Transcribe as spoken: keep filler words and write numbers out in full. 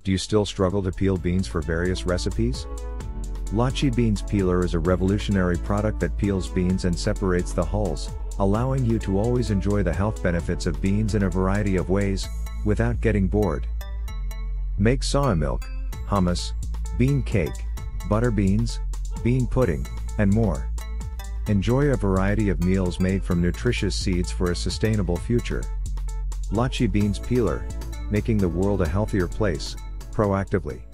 Do you still struggle to peel beans for various recipes? LACHI Beans Peeler is a revolutionary product that peels beans and separates the hulls, allowing you to always enjoy the health benefits of beans in a variety of ways, without getting bored. Make soya milk, hummus, bean cake, butter beans, bean pudding, and more. Enjoy a variety of meals made from nutritious seeds for a sustainable future. LACHI Beans Peeler, making the world a healthier place, proactively.